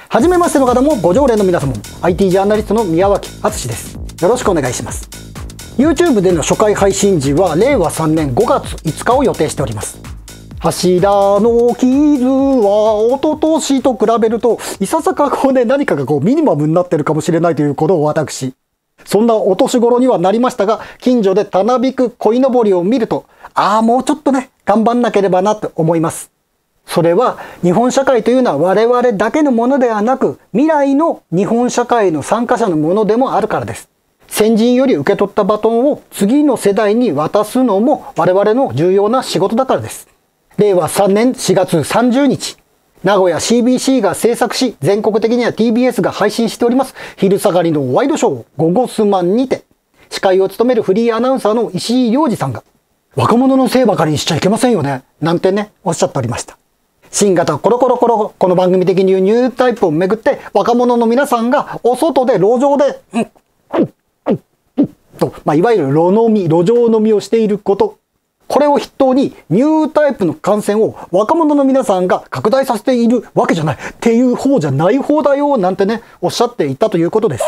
はじめましての方もご常連の皆様も IT ジャーナリストの宮脇敦です。よろしくお願いします。 YouTube での初回配信時は令和3年5月5日を予定しております。柱の傷は一昨年と比べるといささか何かがミニマムになってるかもしれないということを私、そんなお年頃にはなりましたが、近所でたなびく鯉のぼりを見ると、もうちょっと頑張んなければなと思います。それは日本社会というのは我々だけのものではなく、未来の日本社会の参加者のものでもあるからです。先人より受け取ったバトンを次の世代に渡すのも我々の重要な仕事だからです。令和3年4月30日、名古屋 CBC が制作し、全国的には TBS が配信しております昼下がりのワイドショーゴゴスマンにて、司会を務めるフリーアナウンサーの石井亮次さんが、若者のせいばかりにしちゃいけませんよね、なんておっしゃっておりました。新型コロコロコロ、この番組的に言うニュータイプをめぐって、若者の皆さんがお外で路上で、いわゆる路上飲みをしていること、これを筆頭にニュータイプの感染を若者の皆さんが拡大させているわけじゃないっていう方じゃない方だよなんておっしゃっていたということです。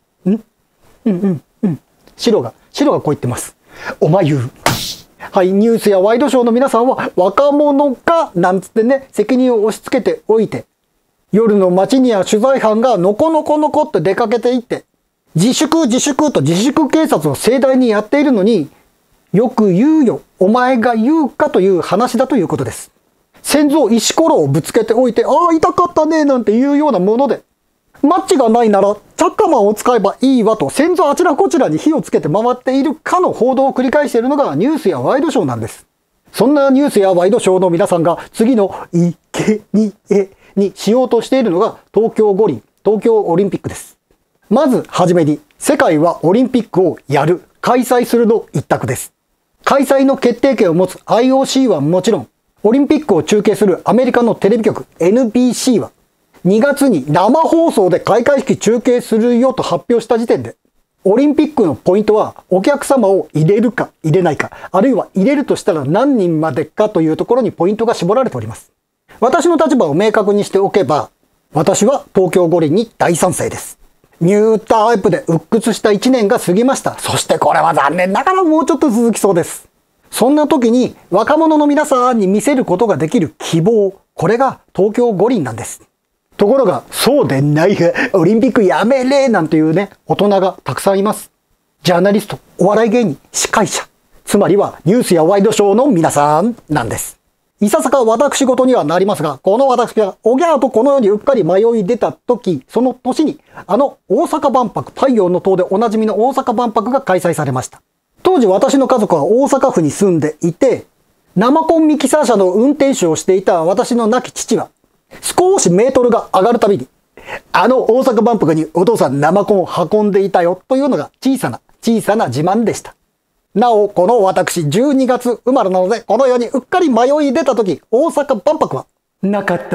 白がこう言ってます。おまゆ。はい、ニュースやワイドショーの皆さんは若者かなんつって責任を押し付けておいて、夜の街には取材班がのこのこって出かけていって、自粛と自粛警察を盛大にやっているのに、よく言うよ、お前が言うかという話だということです。先祖石ころをぶつけておいて、痛かったねなんていうようなもので、マッチがないならチャッカマンを使えばいいわと、先祖あちらこちらに火をつけて回っているかの報道を繰り返しているのがニュースやワイドショーなんです。そんなニュースやワイドショーの皆さんが次の生贄にしようとしているのが東京五輪、東京オリンピックです。まずはじめに、世界はオリンピックをやる、開催するの一択です。開催の決定権を持つ IOC はもちろん、オリンピックを中継するアメリカのテレビ局 NBC は、2月に生放送で開会式中継するよと発表した時点で、オリンピックのポイントはお客様を入れるか入れないか、あるいは入れるとしたら何人までかというところにポイントが絞られております。私の立場を明確にしておけば、私は東京五輪に大賛成です。ニュータイプで鬱屈した1年が過ぎました。そしてこれは残念ながらもうちょっと続きそうです。そんな時に若者の皆さんに見せることができる希望、これが東京五輪なんです。ところが、そうでないが、オリンピックやめれなんていう大人がたくさんいます。ジャーナリスト、お笑い芸人、司会者、つまりはニュースやワイドショーの皆さんなんです。いささか私事にはなりますが、この私がおぎゃーとこの世にうっかり迷い出た時、その年に大阪万博、太陽の塔でおなじみの大阪万博が開催されました。当時私の家族は大阪府に住んでいて、生コンミキサー車の運転手をしていた私の亡き父は、少しメートルが上がるたびに、大阪万博にお父さん生コンを運んでいたよというのが小さな自慢でした。なお、この私12月生まれなので、この世にうっかり迷い出た時、大阪万博は、なかった。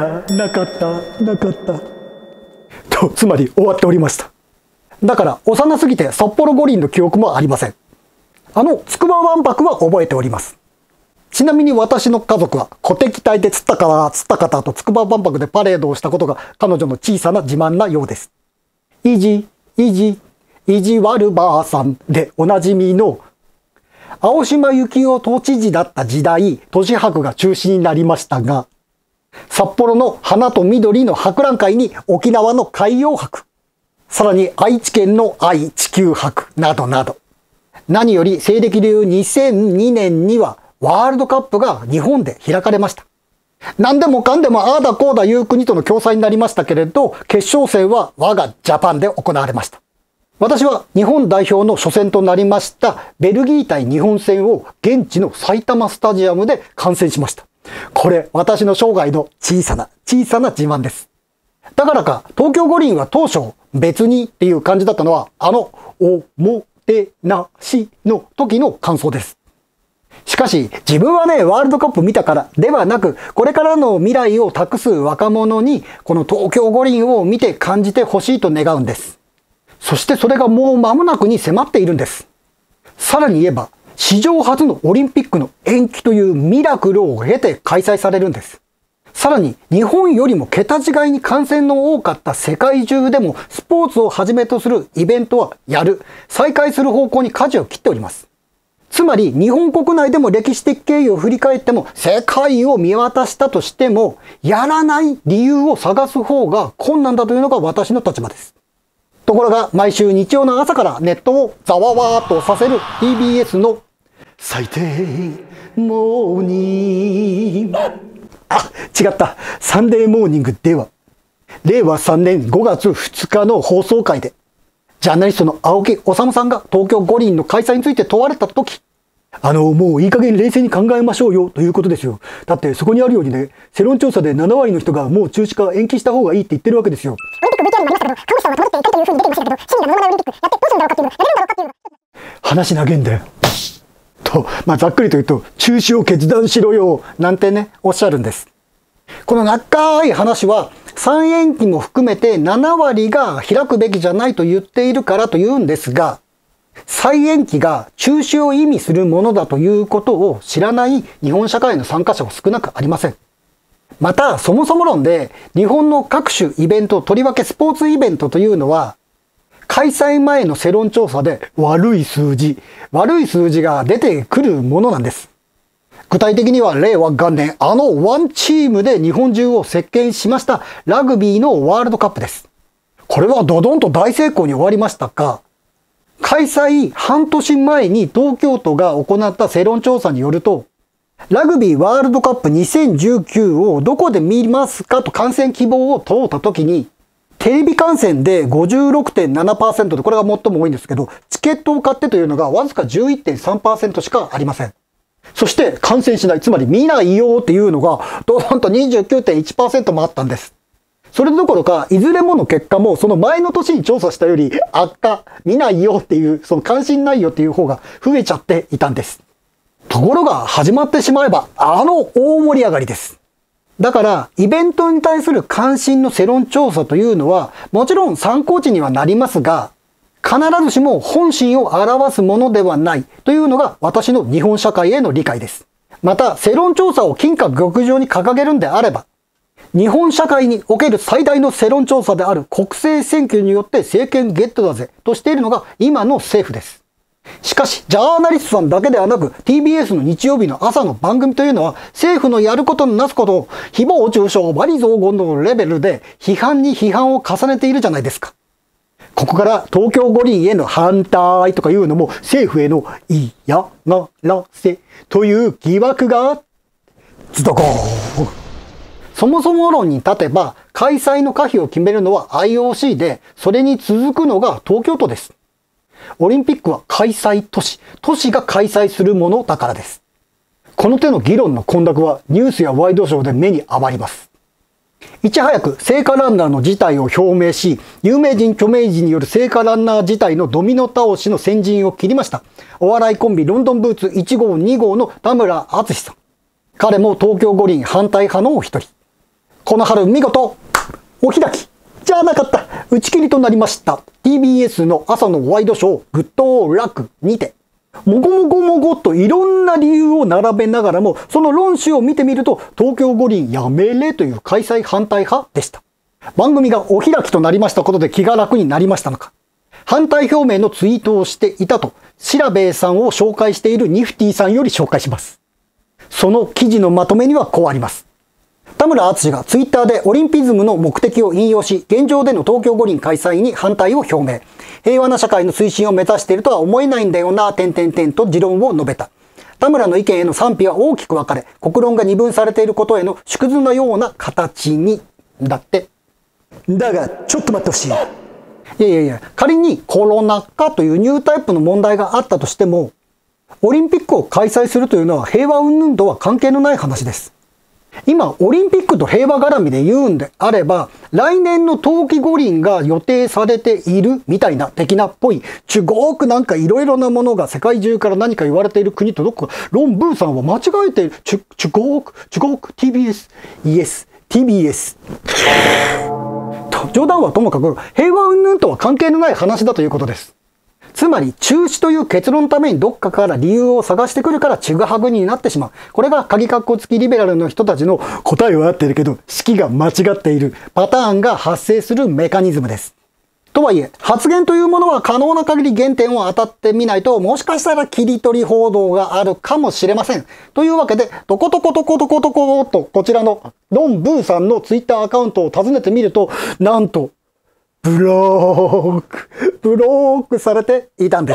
と、つまり終わっておりました。だから、幼すぎて札幌五輪の記憶もありません。筑波万博は覚えております。ちなみに私の家族は、鼓笛隊で釣った方と筑波万博でパレードをしたことが彼女の小さな自慢なようです。意地悪ばあさんでおなじみの、青島幸男都知事だった時代、都市博が中止になりましたが、札幌の花と緑の博覧会に沖縄の海洋博、さらに愛知県の愛・地球博などなど、何より西暦流2002年にはワールドカップが日本で開かれました。何でもかんでもああだこうだいう国との共催になりましたけれど、決勝戦は我がジャパンで行われました。私は日本代表の初戦となりましたベルギー対日本戦を現地の埼玉スタジアムで観戦しました。これ私の生涯の小さな自慢です。だからか東京五輪は当初別にっていう感じだったのはおもてなしの時の感想です。しかし自分はワールドカップ見たからではなく、これからの未来を託す若者にこの東京五輪を見て感じてほしいと願うんです。そしてそれがもう間もなくに迫っているんです。さらに言えば、史上初のオリンピックの延期というミラクルを経て開催されるんです。 さらに日本よりも桁違いに感染の多かった世界中でもスポーツをはじめとするイベントは再開する方向に舵を切っております。つまり日本国内でも歴史的経緯を振り返っても世界を見渡したとしてもやらない理由を探す方が困難だというのが私の立場です。ところが毎週日曜の朝からネットをざわわーっとさせる TBS の最低モーニング違ったサンデーモーニングでは令和3年5月2日の放送回でジャーナリストの青木治さんが東京五輪の開催について問われたとき、もういい加減冷静に考えましょうよということですよ。だってそこにあるようにね、世論調査で7割の人がもう中止か延期した方がいいって言ってるわけですよ。オリンピック VTR にもありましたけど、看護師さんは保っていかれというふうに出てましたけど、市民が望まないオリンピックやってどうするんだろうかっていうの、やれるんだろうかっていうの。話長いんだよ。と、ざっくりと言うと、中止を決断しろよ、なんてね、おっしゃるんです。この長い話は、3延期も含めて7割が開くべきじゃないと言っているからというんですが、再延期が中止を意味するものだということを知らない日本社会の参加者は少なくありません。また、そもそも論で日本の各種イベント、とりわけスポーツイベントというのは、開催前の世論調査で悪い数字が出てくるものなんです。具体的には令和元年、ワンチームで日本中を席巻しましたラグビーのワールドカップです。これはドドンと大成功に終わりましたが、開催半年前に東京都が行った世論調査によると、ラグビーワールドカップ2019をどこで見ますかと観戦希望を問うたときに、テレビ観戦で 56.7% で、これが最も多いんですけど、チケットを買ってというのがわずか 11.3% しかありません。そして観戦しない、つまり見ないよっていうのがドーンと 29.1% もあったんです。それどころか、いずれもの結果もその前の年に調査したより悪化、見ないよっていう、その関心ないよっていう方が増えちゃっていたんです。ところが始まってしまえば大盛り上がりです。だからイベントに対する関心の世論調査というのはもちろん参考値にはなりますが、必ずしも本心を表すものではないというのが私の日本社会への理解です。また、世論調査を金貨玉上に掲げるんであれば、日本社会における最大の世論調査である国政選挙によって政権ゲットだぜとしているのが今の政府です。しかし、ジャーナリストさんだけではなく TBS の日曜日の朝の番組というのは政府のやることのなすことを誹謗中傷、罵詈雑言のレベルで批判に批判を重ねているじゃないですか。ここから東京五輪への反対とかいうのも政府への嫌がらせという疑惑がズドゴーン。そもそも論に立てば開催の可否を決めるのは IOC で、それに続くのが東京都です。オリンピックは開催都市が開催するものだからです。この手の議論の混濁はニュースやワイドショーで目に余ります。いち早く聖火ランナーの辞退を表明し、有名人著名人による聖火ランナー辞退のドミノ倒しの先陣を切りました。お笑いコンビロンドンブーツ1号2号の田村淳さん。彼も東京五輪反対派のお一人。この春見事お開きじゃなかった打ち切りとなりました TBS の朝のワイドショーグッドラックにて、もごもごもごといろんな理由を並べながらも、その論旨を見てみると東京五輪やめれという開催反対派でした。番組がお開きとなりましたことで気が楽になりましたのか、反対表明のツイートをしていたと調べさんを紹介しているニフティさんより紹介します。その記事のまとめにはこうあります。田村淳がツイッターでオリンピズムの目的を引用し、現状での東京五輪開催に反対を表明。平和な社会の推進を目指しているとは思えないんだよな、と持論を述べた。田村の意見への賛否は大きく分かれ、国論が二分されていることへの縮図のような形に、だって。だが、ちょっと待ってほしい。いや、仮にコロナ禍というニュータイプの問題があったとしても、オリンピックを開催するというのは平和云々とは関係のない話です。今、オリンピックと平和絡みで言うんであれば、来年の冬季五輪が予定されているみたいな的なっぽい、中国なんかいろいろなものが世界中から何か言われている国とどこか、ロンブーさんは間違えている。中国、TBS、イエス、TBS。冗談はともかく、平和云々とは関係のない話だということです。 つまり中止という結論のためにどっかから理由を探してくるからちぐはぐになってしまう。これが鍵括弧付きリベラルの人たちの答えは合ってるけど式が間違っているパターンが発生するメカニズムです。とはいえ、発言というものは可能な限り原点を当たってみないと、もしかしたら切り取り報道があるかもしれません。というわけで、とことことことことことこちらのロン・ブーさんのツイッターアカウントを訪ねてみると、なんと、ブロックされていたんです。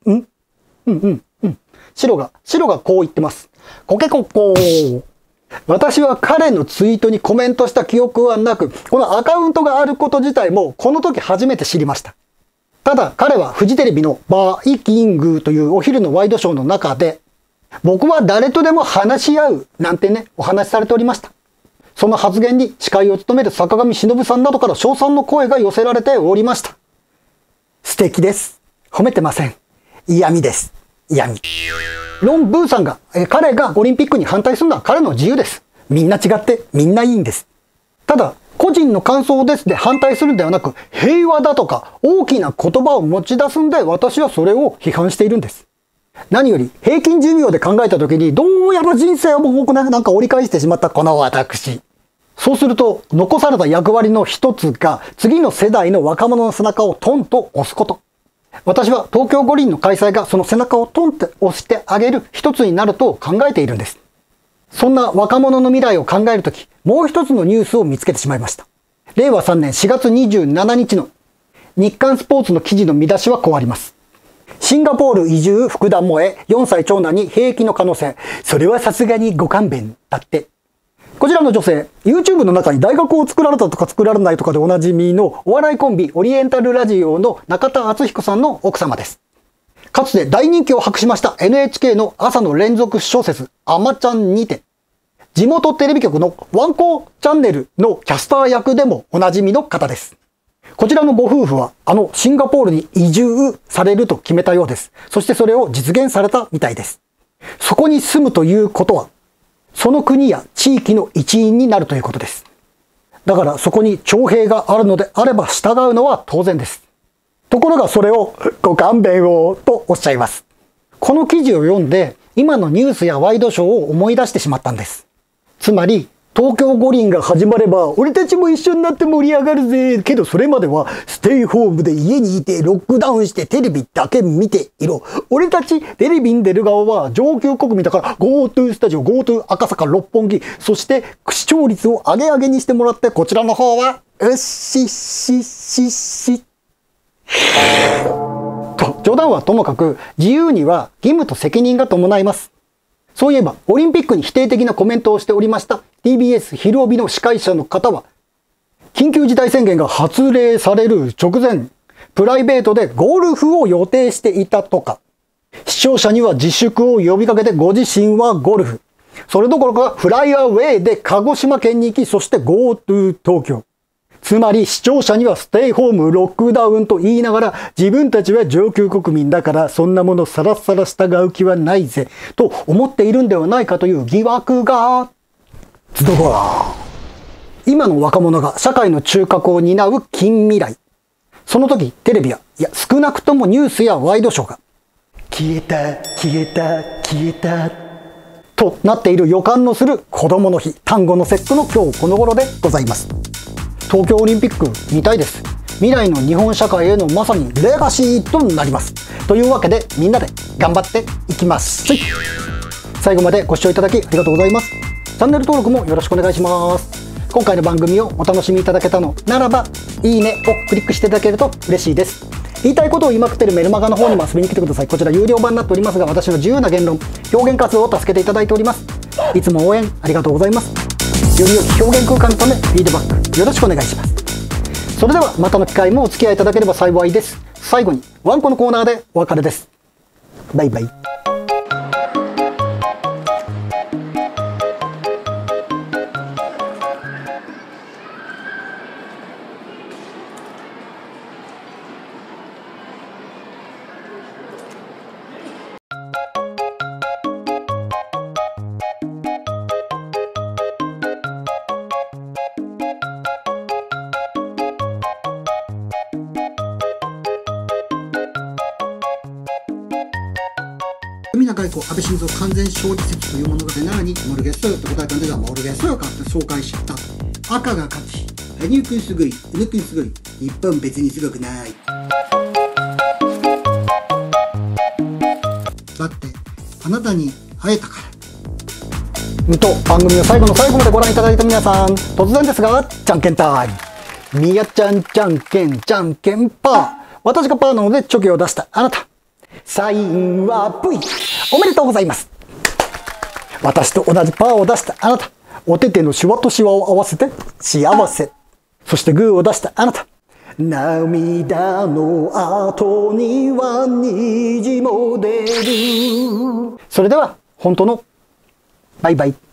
白がこう言ってます。コケコッコー。私は彼のツイートにコメントした記憶はなく、このアカウントがあること自体もこの時初めて知りました。ただ彼はフジテレビのバイキングというお昼のワイドショーの中で、僕は誰とでも話し合うなんてね、お話しされておりました。その発言に司会を務める坂上忍さんなどから称賛の声が寄せられておりました。素敵です。褒めてません。嫌味です。嫌味。ロン・ブーさんが、彼がオリンピックに反対するのは彼の自由です。みんな違ってみんないいんです。ただ、個人の感想ですで反対するんではなく、平和だとか大きな言葉を持ち出すんで私はそれを批判しているんです。何より平均寿命で考えた時にどうやら人生を僕なんか折り返してしまったこの私。そうすると残された役割の一つが次の世代の若者の背中をトンと押すこと。私は東京五輪の開催がその背中をトンって押してあげる一つになると考えているんです。そんな若者の未来を考えるとき、もう一つのニュースを見つけてしまいました。令和3年4月27日の日刊スポーツの記事の見出しはこうあります。シンガポール移住福田萌4歳長男に兵役の可能性。それはさすがにご勘弁だって。こちらの女性、YouTube の中に大学を作られたとか作られないとかでおなじみのお笑いコンビオリエンタルラジオの中田敦彦さんの奥様です。かつて大人気を博しました NHK の朝の連続小説あまちゃんにて、地元テレビ局のワンコチャンネルのキャスター役でもおなじみの方です。こちらのご夫婦はシンガポールに移住されると決めたようです。そしてそれを実現されたみたいです。そこに住むということは、その国や地域の一員になるということです。だからそこに徴兵があるのであれば従うのは当然です。ところがそれをご勘弁をとおっしゃいます。この記事を読んで今のニュースやワイドショーを思い出してしまったんです。つまり東京五輪が始まれば俺たちも一緒になって盛り上がるぜ。けどそれまではステイホームで家にいてロックダウンしてテレビだけ見ていろ。俺たちテレビに出る側は上級国民だから GoTo スタジオ、GoTo 赤坂六本木、そして視聴率を上げにしてもらってこちらの方はうっしっしっしっしと冗談はともかく自由には義務と責任が伴います。そういえばオリンピックに否定的なコメントをしておりました TBS 昼帯の司会者の方は、緊急事態宣言が発令される直前、プライベートでゴルフを予定していたとか、視聴者には自粛を呼びかけてご自身はゴルフ、それどころかフライアウェイで鹿児島県に行き、そして GoTo 東京。つまり視聴者にはステイホームロックダウンと言いながら自分たちは上級国民だからそんなものさらさら従う気はないぜと思っているんではないかという疑惑がズドバー。今の若者が社会の中核を担う近未来。その時テレビはいや少なくともニュースやワイドショーが消えた消えた消えたとなっている予感のする子供の日単語の節句の今日この頃でございます。東京オリンピック見たいです。未来の日本社会へのまさにレガシーとなります。というわけでみんなで頑張っていきます。最後までご視聴いただきありがとうございます。チャンネル登録もよろしくお願いします。今回の番組をお楽しみいただけたのならば、いいねをクリックしていただけると嬉しいです。言いたいことを言いまくってるメルマガの方にも遊びに来てください。こちら有料版になっておりますが、私の自由な言論、表現活動を助けていただいております。いつも応援ありがとうございます。より良き表現空間のためフィードバックよろしくお願いします。それではまたの機会もお付き合いいただければ幸いです。最後にワンコのコーナーでお別れです。バイバイ。 海中外交安倍晋三完全勝利説という物語なのに、モルゲストよって答えたんですが、モルゲストよかって紹介したと。赤が勝ち。羽生くんすごい、宇野くんすごい。日本別にすごくない。だって、あなたに会えたから。と、番組を最後の最後までご覧いただいた皆さん、突然ですが、じゃんけんタイム。みやちゃんじゃんけん、じゃんけんパー。私がパーなのでチョキを出したあなた。サインは V。おめでとうございます。私と同じパーを出したあなた。お手手のシワとシワを合わせて幸せ。そしてグーを出したあなた。涙の後には虹も出る。それでは、本当のバイバイ。